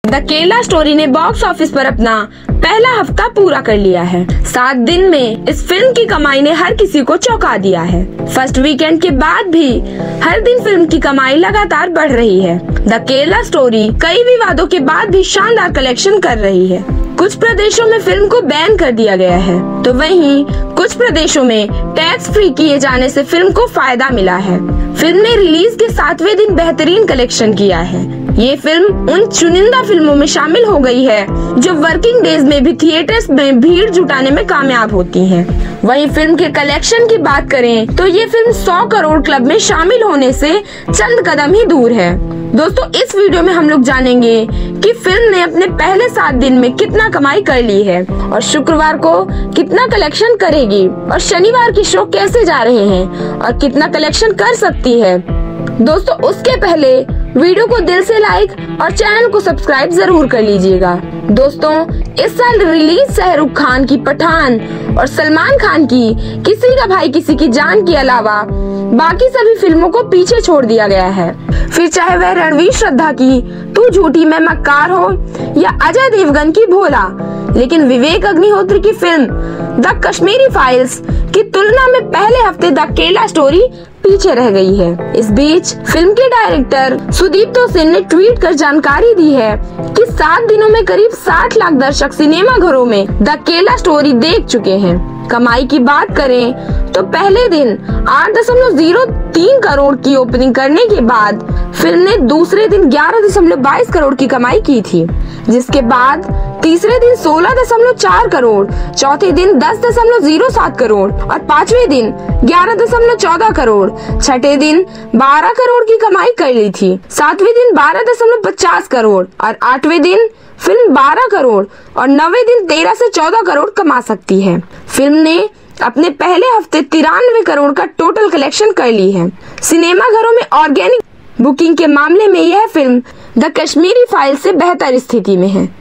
The Kerala story ने box office पर अपना पहला हफ्ता पूरा कर लिया है। 7 दिन में इस फिल्म की कमाई ने हर किसी को चौंका दिया है। फर्स्ट वीकेंड के बाद भी हर दिन फिल्म की कमाई लगातार बढ़ रही है। द केरला स्टोरी कई विवादों के बाद भी शानदार कलेक्शन कर रही है। कुछ प्रदेशों में फिल्म को बैन कर दिया गया है, तो वहीं कुछ प्रदेशों में टैक्स फ्री किए जाने से फिल्म को फायदा मिला है। फिल्म ने रिलीज के 7वें दिन बेहतरीन कलेक्शन किया है। ये फिल्म उन चुनिंदा फिल्मों में शामिल हो गई है जो वर्किंग डेज में भी थिएटर्स में भीड़ जुटाने में कामयाब होती हैं। वहीं फिल्म के कलेक्शन की बात करें तो ये फिल्म 100 करोड़ क्लब में शामिल होने से चंद कदम ही दूर है। दोस्तों, इस वीडियो में हम लोग जानेंगे कि फिल्म ने अपने पहले 7 दिन में कितना कमाई कर ली है और शुक्रवार को कितना कलेक्शन करेगी और शनिवार की शो कैसे जा रहे हैं और कितना कलेक्शन कर सकती है। दोस्तों, उसके पहले वीडियो को दिल से लाइक और चैनल को सब्सक्राइब जरूर कर लीजिएगा। दोस्तों, इस साल रिलीज शाहरुख खान की पठान और सलमान खान की किसी का भाई किसी की जान के अलावा बाकी सभी फिल्मों को पीछे छोड़ दिया गया है। फिर चाहे वह रणवीर श्रद्धा की तू झूठी मैं मक्कार हो या अजय देवगन की भोला, लेकिन विवेक अग्निहोत्री की फिल्म द कश्मीरी फाइल्स की तुलना में पहले हफ्ते द केरला स्टोरी पीछे रह गई है। इस बीच फिल्म के डायरेक्टर सुदीप तोसेन ने ट्वीट कर जानकारी दी है कि 7 दिनों में करीब 60 लाख दर्शक सिनेमा घरों में द केरला स्टोरी देख चुके हैं। कमाई की बात करें तो पहले दिन 8.03 करोड़ की ओपनिंग करने के बाद फिल्म ने दूसरे दिन 11.22 करोड़ की कमाई की थी, जिसके बाद तीसरे दिन 16.4 करोड़, चौथे दिन 10.07 करोड़ और 5वें दिन 11.14 करोड़, छठे दिन 12 करोड़ की कमाई कर ली थी। 7वें दिन 12.50 करोड़ और 8वें दिन फिल्म 12 करोड़ और 9वें दिन 13 से 14 करोड़ कमा सकती है। फिल्म ने अपने पहले हफ्ते 93 करोड़ का टोटल कलेक्शन कर ली है। सिनेमा घरों में ऑर्गेनिक बुकिंग के मामले में यह फिल्म द कश्मीरी फाइल से बेहतर स्थिति में है।